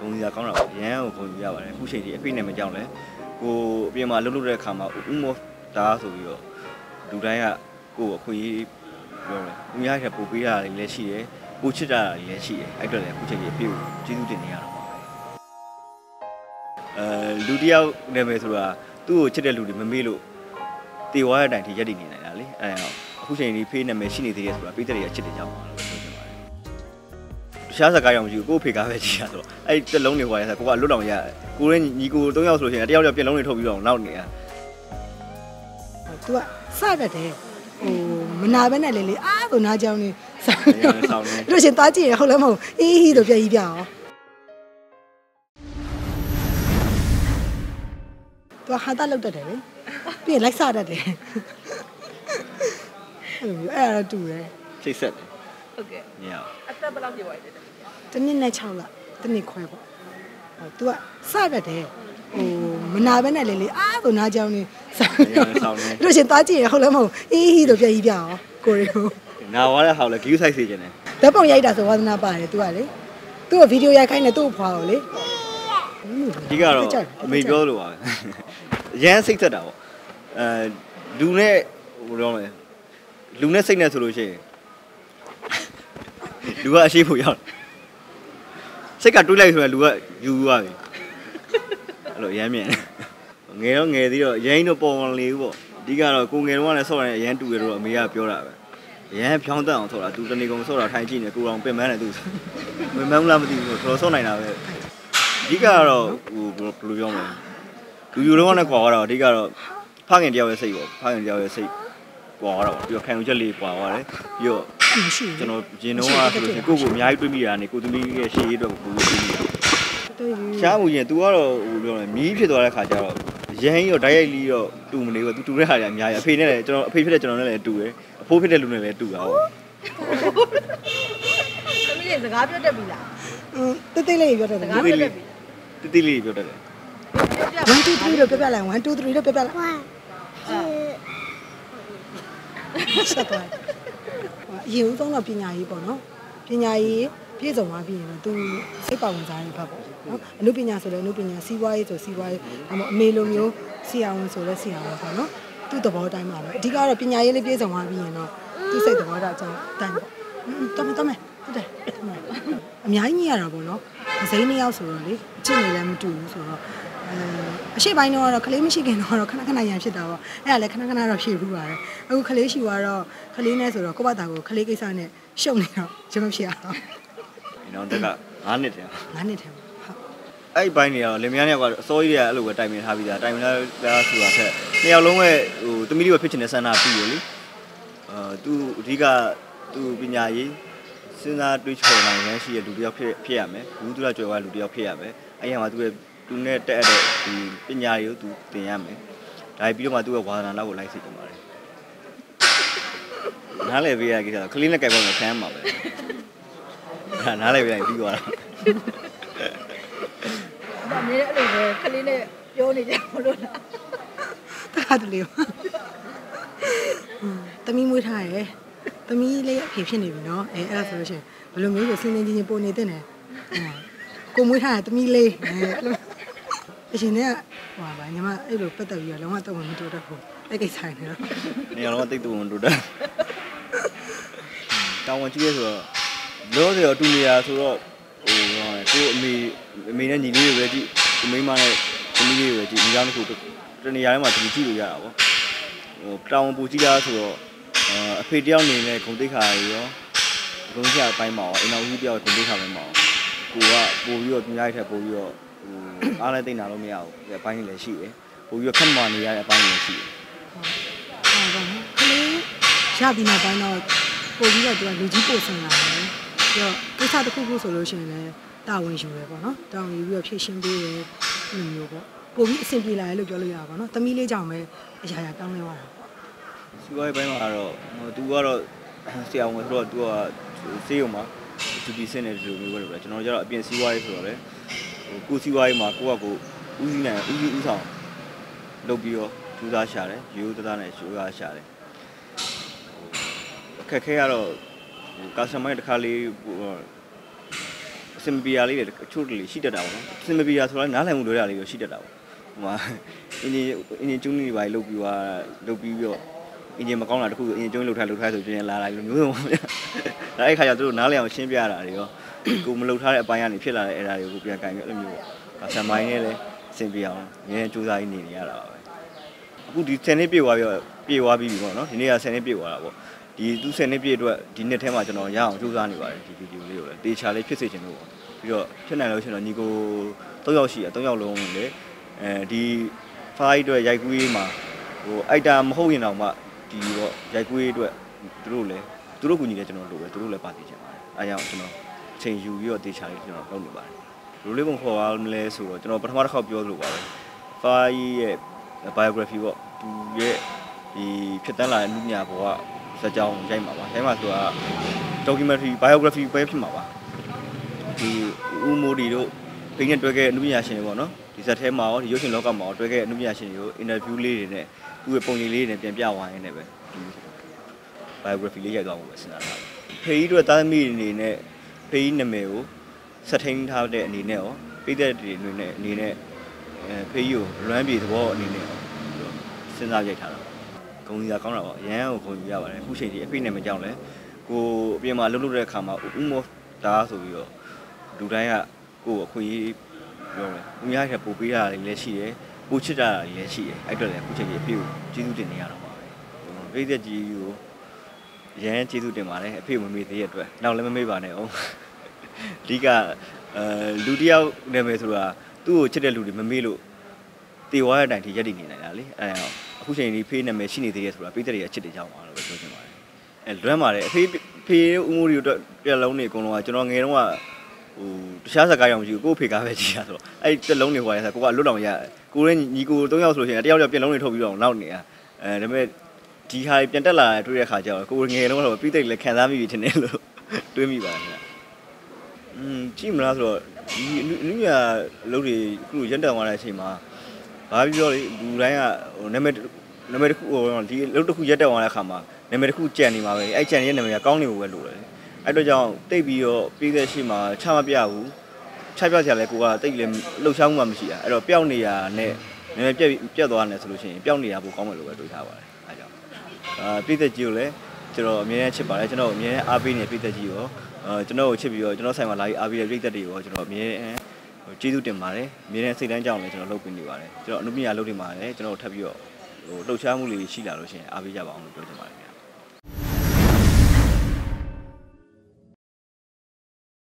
ကုန်စရာကောင်းတာပေါ့ရန်ကိုကုန်ယူရပါတယ်အခုချိန်ဒီအဖေနဲ့မကြောက်လဲကိုအပြင်မှာလှုပ်တဲ့အခါမှာဥမောတာဆိုပြီးတော့လူတိုင်းကကိုအခွင့်အရေးပြောတယ်သူများကပို့ပေးတာလည်းရှိတယ်ပို့ချစ်တာလည်းရှိတယ်အဲ့တော့လည်းအခုချိန်ဒီအဖေကိုကျေးဇူးတင်နေရတော့ပါလူတယောက်နာမည်ဆိုတာသူ့ကိုချစ်တဲ့လူတွေမမေ့လို့တေဝါရတဲ့အတိုင်းထိရက်တည်နေနိုင်တာလေအဲ့ဒါအခုချိန်ဒီဖေးနာမည်ရှိနေသေးတယ်ဆိုတာပြည်သက်တွေကချစ်တယ်ကြောင်းပါလို့ပြောချင်ပါတယ်တခြားစကားရောမရှိဘူးကို့ဖေကားပဲကြည့်ရဆိုတော့အဲ့တလုံးတွေဟွာရဆိုကိုကလွတ်တော်ရတယ်ကိုရင်းညီကို3ယောက်ဆိုလို့ရှိရင်တယောက်ပြက်လုံးတွေထုတ်ပြီးတော့နောက်နေရသူကစတတ်တယ်မနာပဲနဲ့လေအားဆိုနားကြောင်းနေဆောင်းနေလို့ရှင်သွားကြည့်ရဟုတ်လည်းမဟုတ်အေးဟီးဆိုပြည့်ကြီးပြအောင်သူဟာတာလောက်တတ်တယ်လေပြီးရင်လိုက်စတတ်တယ်အဲ့ဒါတူတယ်စိတ်ဆက်တယ်ဟုတ်ကဲ့ညောင်အသက်ဘယ်လောက်ပြည့်သွားလဲတနည်းနဲ့6လတနည်းခွဲပေါ့သူကစတတ်တယ်မနာပဲနဲ့လေအားဆိုနားကြောင်းနေဆောင်းနေလို့ရှင်သွားကြည့်ရဟုတ်လည်းမဟုတ်အေးဟီးဆိုပြည့်ကြီးပြအောင်ကိုရီကိုနာဝါတဲ့ဟောက်လဲ view site စေချင်တယ်ဓာတ်ပုံရိုက်တာဆိုဝါသနာပါတယ်သူကလေသူ့ကိုဗီဒီယိုရိုက်ခိုင်းတယ်သူ့ဖွာကိုလေဒီကတော့အမေပြောလို့ပါပဲရန်စိတ်သက်တာပေါ့လူနဲ့ဟိုတော့လေလူနဲ့စိတ်နဲ့ဆိုလို့ရှိရင်လူကအရှိဖို့ရောက်စိတ်ကတွေးလိုက်ဆိုရင်လူကယူသွားပြီအဲ့လိုရမ်းမြန်ငယ်တော့ငယ်သေးတော့ရင်းတော့ပေါ်မလေးဘူးပေါ့အဓိကတော့ကိုငယ်တော့လည်းဆော့တယ်ရမ်းတူတယ်တော့အမေကပြောတာပဲရမ်းဖြောင်းတတ်အောင်ဆော့တာသူတနေကုန်ဆော့တာထိုင်ကြည့်နေကိုအောင်ပင်မန်းတယ်သူမမန်းလားမသိဘူးတော်ဆော့နိုင်တာပဲအဓိကတော့ဟိုဘယ်လိုပြောမလဲလူယူတော့နဲ့ကွာတော့အဓိကတော့ဖခင်တယောက်ရဲ့စိတ်ပေါ့ဖခင်တယောက်ရဲ့စိတ်ကွာတော့ပြီးတော့ခံယူချက်လေးကွာသွားတယ်ပြီးတော့ကျွန်တော်ရင်တော့ဆိုလို့ရှိရင်ကိုကိုအများကြီးတွေးမိတာနေကိုသမီးရဲ့ရှေ့ရေးအတွက်ကိုတွေးမိတာရှားမှုရင် तू ကတော့ဟိုပြောတယ်မီးဖြစ်သွားတဲ့ခါကျတော့ရဟင်းရောဓာတ်ရိုက်လီတော့တူမနေဘူး तू တူတဲ့ခါကျအများကြီးအဖေနဲ့လည်းကျွန်တော်အဖေဖြစ်တဲ့ကျွန်တော်နဲ့လည်းတူတယ်အဖိုးဖြစ်တဲ့လူနဲ့လည်းတူတာဟုတ်သမီးလေးစကားပြောတတ်ပြီလားတိတ်တိတ်လေးပြောတတ်တယ်စကားပြောတတ်ပြီတိတိလေးပြောတတ်တယ် 1 2 3လို့ပြပြလိုက်1 2 3လို့ပြပြလိုက်ဆက်သွားအရင်ဦးဆုံးတော့ပညာရေးပေါ့နော်ပညာရေးပြည့်စုံသွားပြီးရင်တော့သူစိတ်ပါဝင်စားရတဲ့ဘက်ပေါ့နော်အနုပညာဆိုလည်းအနုပညာစီးပွားရေးဆိုစီးပွားရေးဒါမှမဟုတ်အမေလိုမျိုးဆရာဝန်ဆိုလည်းဆရာဝန်ပေါ့နော်သူ့သဘောတိုင်းပါပဲအဓိကတော့ပညာရေးလေးပြည့်စုံသွားပြီးရင်တော့သူစိတ်သဘောထားအကြောင်းတိုင်းပေါ့တမဟုတ်တယ်အများကြီးညရတာပေါ့နော်အစိမ်းနှစ်ယောက်ဆိုတော့လေအချစ်နေလည်းမတူဘူးဆိုတော့အရှိပိုင်းတော့ကလေးမရှိခင်တော့ခဏခဏရန်ဖြစ်တာပေါ့အဲ့ဒါလည်းခဏခဏတော့ဖြည့်ဘူးပါတယ်အခုကလေးရှိသွားတော့ကလေးနဲ့ဆိုတော့ကိုယ့်ဘာသာကိုကလေးကိစ္စနဲ့ရှုပ်နေတော့ကျွန်မဖြစ်အောင်နော်တက်က9နှစ်တည်း 9နှစ်တည်းဟုတ်အဲ့ဘိုင်းတွေကတော့လင်မယားတွေကအစိုးရတွေကအဲ့လိုပဲတိုင်ပင်ထားပြီးသားတိုင်ပင်ထားဆိုတာဆက်နှစ်ယောက်လုံးရဲ့ဟိုသမီးလေးပဲဖြစ်ချင်တဲ့ဆန္ဒပြီးရလေသူအဓိကသူပညာရေးစဉ်းစားတွေးချော်နိုင်ရန်ရှိတဲ့လူတစ်ယောက်ဖြစ်ရမယ်ဘူးသူကကြွယ်ဝလူတစ်ယောက်ဖြစ်ရမယ်အဲ့ရမှာသူနဲ့တက်တဲ့ဒီပညာရေးကိုသူသင်ရမယ်ဒါပြီးတော့မှသူ့ရဲ့ဝါသနာလောက်ကိုလိုက်စေချင်ပါတယ်နားလည်ပေးရကိစ္စကလေးနဲ့ကြိုက်ပေါ်မှာခံရမှာပဲနားလည်ပေးရင်ပြီးသွားတာဒါနေအဲ့လိုပဲကလေးနဲ့ပြောနေကြမလို့လားတာတလေးသမီးမွေးထားရယ်သမီးလေးအဖေဖြစ်နေပြီနော်အဲ့ဒါဆိုလို့ရှိရင်ဘယ်လိုမျိုးကိုစဉ်းစားချင်းပို့နေတဲ့နဲ့ကိုမွေးထားတဲ့သမီးလေးအရှင်နဲ့ဟိုပါညီမအဲ့လိုပတ်သက်ပြီးတော့လုံးဝတော့မတူတတ်ဘူးအဲ့ကိစ္စနေတော့နေရာလုံးတိတ်တူမတူတတ်တောင်းဝန်ကြီးရဲဆိုတော့လောဆယ်တော့တူနေရဆိုတော့ဟိုကိုအမေနဲ့ညီလေးတွေပဲကြည့်အမေမနဲ့သမီးလေးတွေပဲကြည့်ဒီကြောင့်တစ်ခုတနေရာထဲမှာဒီကြည့်လို့ရတာပေါ့ဟိုတောင်းဝန်ပူကြည့်တာဆိုတော့အဖေတယောက်နေနဲ့ဂုံတိခါရောဂုံကြီးအပိုင်းမှာရောအင်တော်ကြီးတယောက်ဂုံတိခါပိုင်းမှာကိုကပို့ပြီးတော့ပြညားထက်ပို့ပြီးတော့ဟိုအားလည်းတိတ်နာလို့မရဘူးဒီအပိုင်းလည်းရှိတယ်ပို့ပြီးတော့ခက်မှနေရတဲ့အပိုင်းလည်းရှိတယ်ဟုတ်ပါဘူးကလေးရပြီးနောက်ပိုင်းတော့ပို့ပြီးတော့သူကလူကြီးပို့ဆင်လာတယ်ပြီးတော့ကိစ္စတစ်ခုခုဆိုလို့ရှိရင်လည်းတာဝန်ယူရယ်ပေါ့နော်တာဝန်ယူပြီးတော့ဖြည့်ရှင်းပေးရယ်ဒီမျိုးပေါ့ပို့ပြီးအဆင်ပြေလာတယ်လို့ပြောလို့ရပါပေါ့နော်သမီးလေးကြောင့်ပဲအရာရာကောင်းနေသွားတာစီးပွားရေးပိုင်းမှာတော့သူကတော့ဆရာဝန်ဆိုတော့သူကစေးရုံမှာသူဒီစင်းနေတယ်လို့ပြောတယ်ဗျကျွန်တော်ကျတော့အပြင်စီးပွားရေးဆိုတော့လေကိုစီးပွားရေးမှာကိုကဦးစီးနိုင်ဦးဆောင်လုပ်ပြီးတော့ထူးသားရှာတယ်ရိုးသားနဲ့ရိုးသားရှာတယ်အခက်ခဲကတော့ကာစတမာတစ်ခါလေးစင်မပီယာလေးတွေချို့လေးရှိတတ်တာပေါ့နော်စင်မပီယာဆိုတော့နားလည်မှုလွဲတာလေးတော့ရှိတတ်တာပေါ့ဟိုမှာအင်းကြီးကျုံးနေပါလုပ်ပြီးတော့အင်းကြီးမကောင်းတာတခုဆိုအင်းကျုံးလှုပ်ထားဆိုပြင်လာလိုက်လို့မျိုးစုံပါဗျာဒါအဲ့ခါကျသူတို့နားလည်အောင်ရှင်းပြတာတွေရောကိုမလှုပ်ထားတဲ့အပိုင်းကနေဖြစ်လာတဲ့အဲ့ဒါတွေကိုပြန်ကင်ပြီးအဲ့လိုမျိုးပေါ့ဆံမိုင်းနဲ့လည်းစင်ပြအောင်ငယ်စူးစမ်းနေရတာပါပဲအခုဒီ10နှစ်ပြည့်သွားပြီပေါ့နော်ဒီနေ့က10နှစ်ပြည့်သွားတာပေါ့ဒီသူ10နှစ်ပြည့်အတွက်ဒီနှစ်ထဲမှာကျွန်တော်ရအောင်စူးစမ်းနေပါတယ်ဒီဗီဒီယိုလေးကိုလည်းတေချာလေးဖြစ်စေချင်လို့ပေါ့ပြီးတော့ဖြစ်နိုင်လို့ရှိရင်တော့ညီကို3ယောက်ရှိရ3ယောက်လုံးလေဒီဖိုင်အတွက်ရိုက်ကူးရေးမှာဟိုအိုက်တာမဟုတ်ရင်တော့မှဒီတော့ရိုက်ကူးရေးအတွက်သူတို့ကူညီတယ်ကျွန်တော်တို့ပဲသူတို့လည်းပါသိချင်ပါတယ်အဲကြောင့်ကျွန်တော်အချိန်ယူပြီးတော့တေချာလေးကျွန်တော်လုပ်နေပါတယ်ဘယ်လိုလေးပုံခေါ်ရမလဲဆိုတော့ကျွန်တော်ပထမတစ်ခေါက်ပြောလို့ပါပဲဖိုင်ရဲ့ biography ပေါ့သူရဲ့ဒီဖြစ်တန်းလာတဲ့နုညာဘောကစကြောင်းရိုက်မှာပါအဲမှာဆိုတာ documentary biography ပဲဖြစ်မှာပါဒီဦးမိုးဒီတို့ဖိနဲ့တွဲခဲ့အနုပညာရှင်တွေပေါ့နော်ဒီဇက်ထဲမှာရောဒီရုပ်ရှင်လောကမှာရောတွဲခဲ့အနုပညာရှင်တွေကို interview လေးတွေနဲ့သူ့ရဲ့ပုံရိပ်လေးတွေနဲ့ပြန်ပြသွားရင်းနဲ့ပဲဒီ biography လေးရိုက်သွားဖို့ပဲစဉ်းစားထားတယ်ဖေးကြီးတို့တာသမီအနေနဲ့ဖေးကြီးနာမည်ကိုဆက်ထိန်းထားတဲ့အနေနဲ့ရောပြည်သက်တွေအနေနဲ့ဖေးကြီးကိုလွမ်းပြေသဘောအနေနဲ့ရောစဉ်းစားရိုက်ထားတာဂုဏ်ကြီးကောင်းတာပေါ့ရန်ကိုဂုဏ်ကြီးရပါတယ်အခုချိန်ကြီးအဖေနဲ့မကြောက်လဲကိုအပြင်မှာလှုပ်တဲ့အခါမှာဥမောဒါဆိုပြီးတော့လူတိုင်းကကိုအခွင့်အရေးပြောတယ်။ဦးများကပို့ပေးတာလည်းရှိတယ်။ပို့ချစ်တာလည်းရှိတယ်။အဲ့အတွက်လည်းအခုချိန်ကြီးအဖေကိုကျေးဇူးတင်နေရတော့ပါပဲ။ပြည်သက်ကြီးကိုရန်ကျေးဇူးတင်ပါတယ်အဖေမမေ့သေးတဲ့အတွက်နောက်လည်းမမေ့ပါနဲ့အောင်။အဓိကလူတယောက်နာမည်ဆိုတာသူ့ကိုချစ်တဲ့လူတွေမမေ့လို့တေဝါရဲ့အတိုင်းထိရက်တည်နေနိုင်တာလေ။အဲ့ဒါအခုချိန်ကြီးဖေးနာမည်ရှိနေသေးတယ်ဆိုတာပြည်သက်တွေကချစ်တယ်ကြောင်းပါလို့ပြောချင်ပါတယ်။အဲ့လွမ်းပါတယ်အဖေဦးမိုးရီတို့ပြက်လုံးတွေအကုန်လုံးကကျွန်တော်ငယ်တုန်းကဟိုတခြားစကားရောမရှိဘူးကို့ဖေကားပဲကြည့်ရဆိုတော့အဲ့ပြက်လုံးတွေဟိုရဆိုကိုကလွတ်တော်ရကိုရဲ့ညီကို3ယောက်ဆိုလို့ရှိရင်တယောက်ပြက်လုံးတွေထုတ်ပြီးတော့နောက်နေတာဒါပေမဲ့ဒီဟာပြန်တက်လာတွေ့တဲ့ခါကျတော့ကိုငယ်တုန်းကတော့ပြီးသိလည်းခံစားမိပြီထင်တယ်လို့တွေးမိပါတယ်ခင်ဗျကြည့်မလားဆိုတော့ဒီအနုညာအလုပ်တွေအခုရက်တန်သွားတဲ့အချိန်မှာဘာပြောလဲလူတိုင်းကဟိုနာမည်တစ်ခုဟိုဒီအလုပ်တစ်ခုရက်တက်သွားတဲ့အခါမှာနာမည်တစ်ခုကြံနေမှာပဲအဲ့ကြံရဲ့နာမည်ကကောင်းနေဖို့ပဲလိုတယ်အဲ့တော့ကြောင့်တိတ်ပြီးတော့ပြီးတဲ့ရှိမှာချမပြဘူးချပြစရာလဲကိုကတိတ်လည်းလှုပ်ရှားမှုမှမရှိတာအဲ့တော့ပျောက်နေရနဲ့နည်းနည်းပြက်သွားတယ်ဆိုလို့ရှိရင်ပျောက်နေရဖို့ကောင်းမယ်လို့ပဲတွေးထားပါတယ်အဲ့ကြောင့်ပြီးတဲ့ကြီးကိုလည်းကျွန်တော်အမြဲတမ်းချစ်ပါတယ်ကျွန်တော်အမြဲတမ်းအားပေးနေပြီးတဲ့ကြီးရောကျွန်တော်ကိုချစ်ပြီးတော့ကျွန်တော်ဆိုင်မှာလာပြီးအားပေးတဲ့ပြည်သက်တွေရောကျွန်တော်အမြဲတမ်းကျေးဇူးတင်ပါတယ်အမြဲတမ်းစိတ်တန်းကြောင်းလည်းကျွန်တော်လုပ်ပေးနေပါတယ်ကျွန်တော်အနုပညာလုပ်နေပါတယ်ကျွန်တော်ထပ်ပြီးတော့ဟိုလှုပ်ရှားမှုလေးရှိလာလို့ရှိရင်အားပေးကြပါအောင်လို့ပြောချင်ပါတယ်